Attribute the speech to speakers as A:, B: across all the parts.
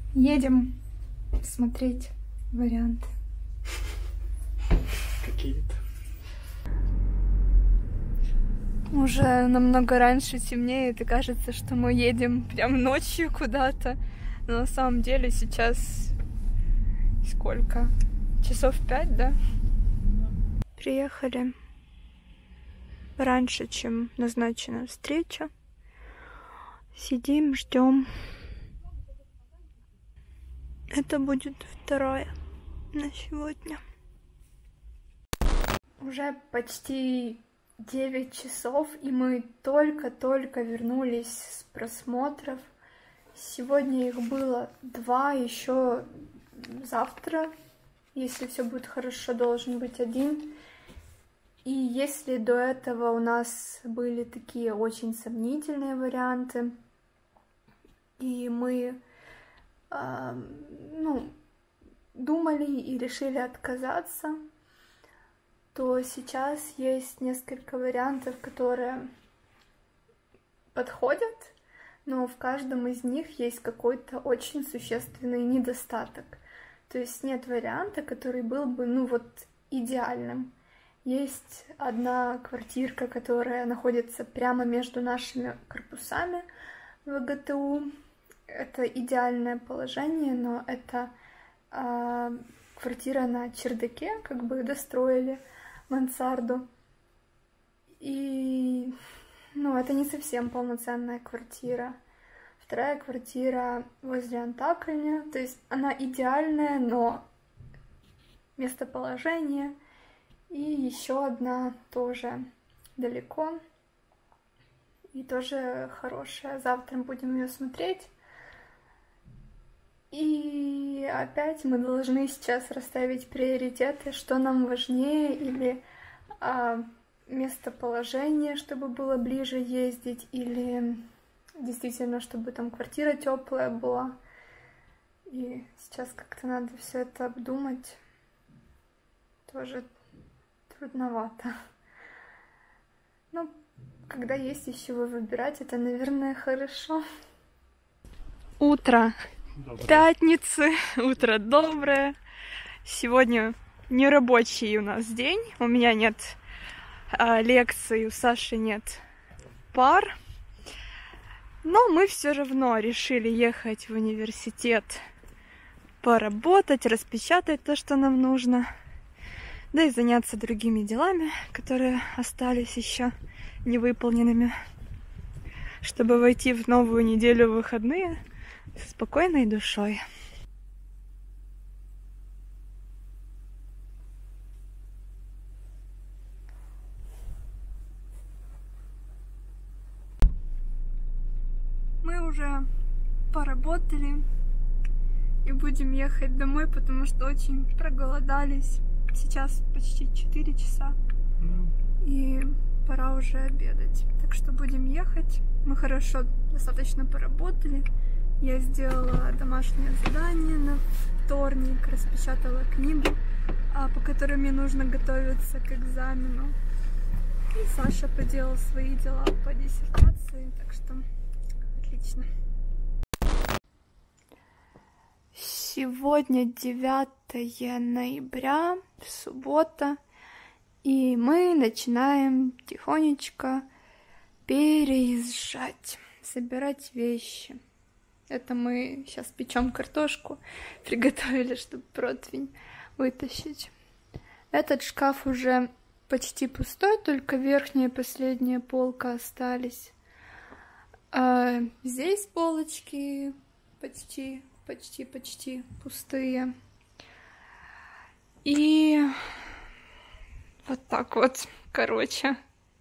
A: Едем смотреть варианты.
B: Какие-то.
A: Уже намного раньше темнеет, и кажется, что мы едем прям ночью куда-то. Но на самом деле сейчас сколько? Часов 5, да? Приехали раньше, чем назначена встреча. Сидим, ждем. Это будет вторая на сегодня. Уже почти 9 часов, и мы только-только вернулись с просмотров. Сегодня их было 2, еще завтра, если все будет хорошо, должен быть 1. И если до этого у нас были такие очень сомнительные варианты, и мы думали и решили отказаться, то сейчас есть несколько вариантов, которые подходят, но в каждом из них есть какой-то очень существенный недостаток. То есть нет варианта, который был бы, идеальным. Есть одна квартирка, которая находится прямо между нашими корпусами в ГТУ. Это идеальное положение, но это квартира на чердаке, как бы достроили мансарду. И, это не совсем полноценная квартира. Вторая квартира возле Антакольня, то есть она идеальная, но местоположение. И еще одна тоже далеко и тоже хорошая. Завтра будем ее смотреть. И опять мы должны сейчас расставить приоритеты, что нам важнее, или местоположение, чтобы было ближе ездить, или действительно, чтобы там квартира теплая была. И сейчас как-то надо все это обдумать. Тоже трудновато. Когда есть из чего выбирать, это, наверное, хорошо. Утро.
B: Доброе.
A: Пятницы, утро доброе. Сегодня нерабочий у нас день. У меня нет лекций, у Саши нет пар. Но мы все равно решили ехать в университет поработать, распечатать то, что нам нужно, да и заняться другими делами, которые остались еще невыполненными, чтобы войти в новую неделю в выходные со спокойной душой. Мы уже поработали и будем ехать домой, потому что очень проголодались. Сейчас почти 4 часа, и пора уже обедать. Так что будем ехать. Мы хорошо достаточно поработали. Я сделала домашнее задание на вторник, распечатала книгу, по которой мне нужно готовиться к экзамену. И Саша поделал свои дела по диссертации, так что отлично. Сегодня 9 ноября, суббота, и мы начинаем тихонечко переезжать, собирать вещи. Это мы сейчас печем картошку, приготовили, чтобы противень вытащить. Этот шкаф уже почти пустой, только верхняя последняя полка остались. Здесь полочки почти пустые. И вот так вот, короче.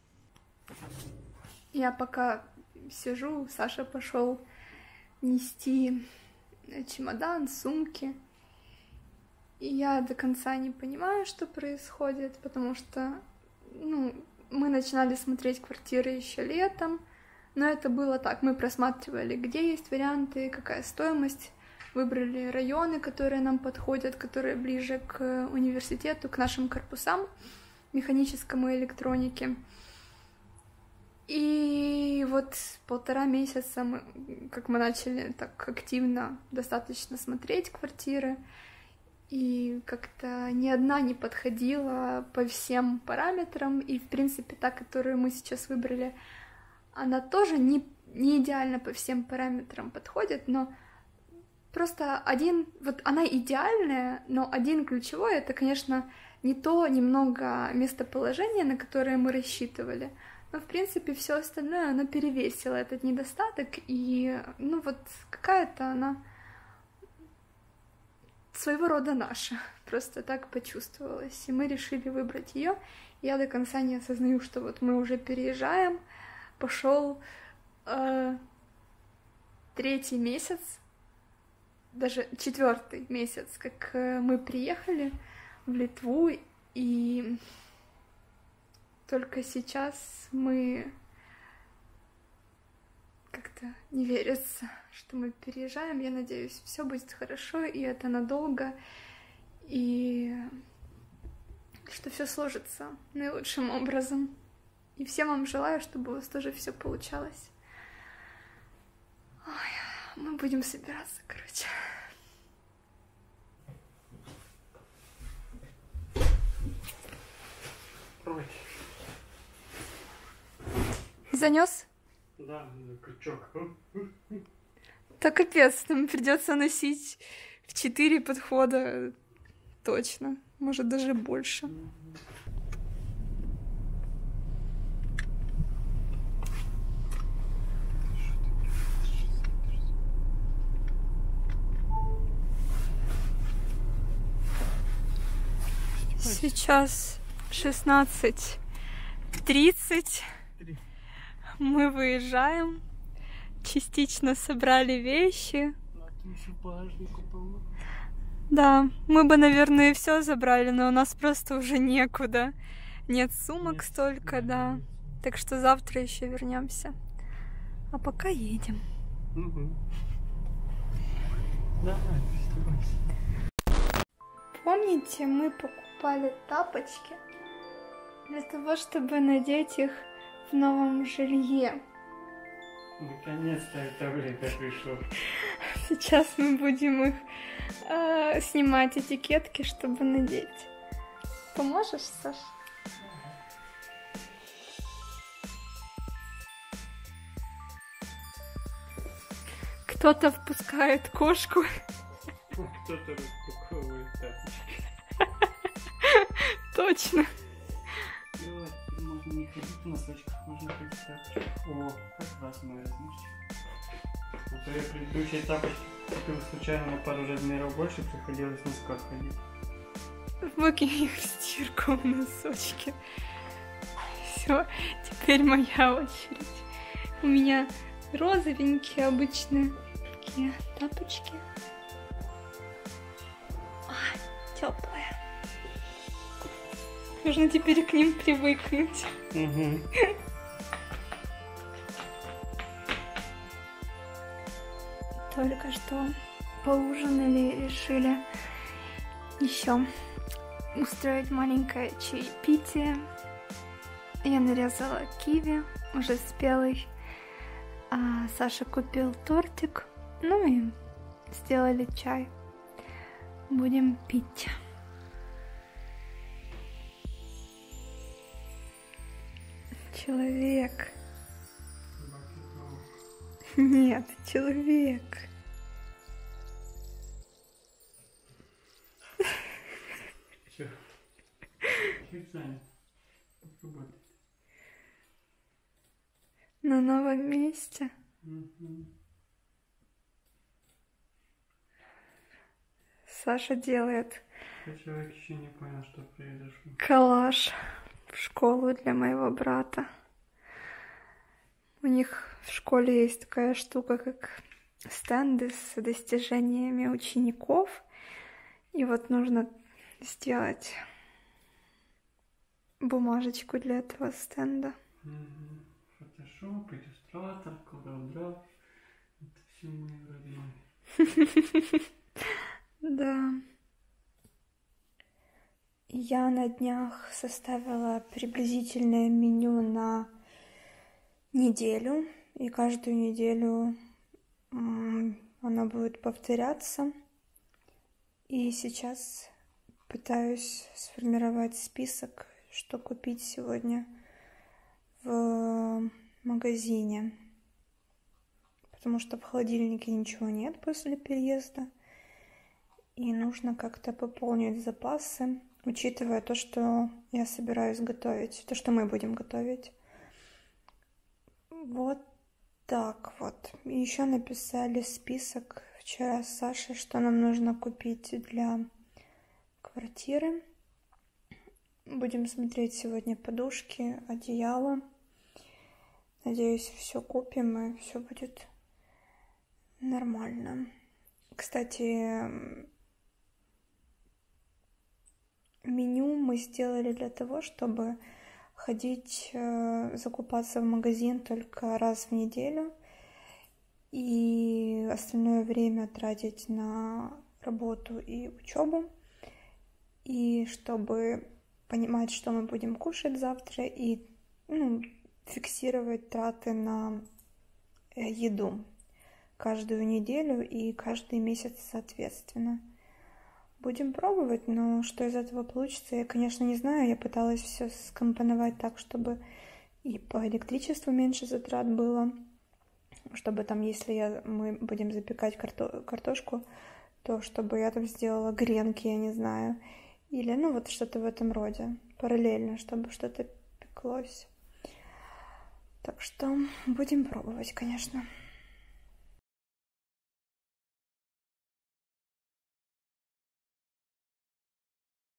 A: Я пока сижу, Саша пошел нести чемодан, сумки. И я до конца не понимаю, что происходит, потому что, мы начинали смотреть квартиры еще летом, но это было так, мы просматривали, где есть варианты, какая стоимость, выбрали районы, которые нам подходят, которые ближе к университету, к нашим корпусам, механическому и электронике. И вот 1,5 месяца, как мы начали так активно достаточно смотреть квартиры, и как-то ни одна не подходила по всем параметрам, и, в принципе, та, которую мы сейчас выбрали, она тоже не идеально по всем параметрам подходит, но просто вот она идеальная, но один ключевой — это, конечно, не то немного местоположение, на которое мы рассчитывали, но, в принципе, все остальное, оно перевесило этот недостаток, и, ну, вот какая-то она своего рода наша, просто так почувствовалась, и мы решили выбрать ее. Я до конца не осознаю, что вот мы уже переезжаем, пошел 3-й месяц, даже 4-й месяц, как мы приехали в Литву, и только сейчас мы как-то не верится, что мы переезжаем. Я надеюсь, все будет хорошо, и это надолго, и что все сложится наилучшим образом. И всем вам желаю, чтобы у вас тоже все получалось. Ой, мы будем собираться, короче. Занес?
B: Да, крючок.
A: Так капец, нам придется носить в 4 подхода точно, может даже больше. Сейчас 16:30. Мы выезжаем. Частично собрали вещи. Да, мы бы, наверное, и все забрали, но у нас просто уже некуда. Нет сумок столько, да. Так что завтра еще вернемся. А пока едем. Помните, мы покупали тапочки для того, чтобы надеть их в новом жилье.
B: Наконец-то это время пришло.
A: Сейчас мы будем их снимать этикетки, чтобы надеть. Поможешь, Саш? Кто-то впускает кошку.
B: Кто-то распаковывает тапочки.
A: Точно.
B: Давай, можно не ходить в носочках, можно ходить в тапочках. О, как раз мой размерчик. А то я предыдущие тапочки купил случайно на пару размеров больше, приходилось в носках ходить.
A: Выкинь их в стирку в носочки. Все, теперь моя очередь. У меня розовенькие обычные такие тапочки. Теплые. Нужно теперь к ним привыкнуть. Только что поужинали и решили еще устроить маленькое чаепитие. Я нарезала киви, уже спелый. А Саша купил тортик. Ну и сделали чай. Будем пить. Человек. Нет, человек.
B: Все. Чуть занят. Попробуй.
A: На новом месте. Саша делает
B: Человек еще не понял, что произошло.
A: коллаж в школу для моего брата. У них в школе есть такая штука, как стенды с достижениями учеников. И вот нужно сделать бумажечку для этого стенда.
B: Фотошоп, иллюстратор, CorelDRAW. Это все мои родные.
A: Да. Я на днях составила приблизительное меню на неделю, и каждую неделю она будет повторяться. И сейчас пытаюсь сформировать список, что купить сегодня в магазине, потому что в холодильнике ничего нет после переезда, и нужно как-то пополнить запасы, учитывая то, что я собираюсь готовить, то, что мы будем готовить. Вот так вот. И еще написали список вчера с Сашей, что нам нужно купить для квартиры. Будем смотреть сегодня подушки, одеяло. Надеюсь, все купим и все будет нормально. Кстати, меню мы сделали для того, чтобы ходить закупаться в магазин только раз в неделю и остальное время тратить на работу и учебу, и чтобы понимать, что мы будем кушать завтра, и фиксировать траты на еду каждую неделю и каждый месяц соответственно. Будем пробовать, но что из этого получится, я, конечно, не знаю. Я пыталась все скомпоновать так, чтобы и по электричеству меньше затрат было, чтобы там, если мы будем запекать картошку, то чтобы я там сделала гренки, я не знаю, или вот что-то в этом роде, параллельно, чтобы что-то пеклось. Так что будем пробовать, конечно.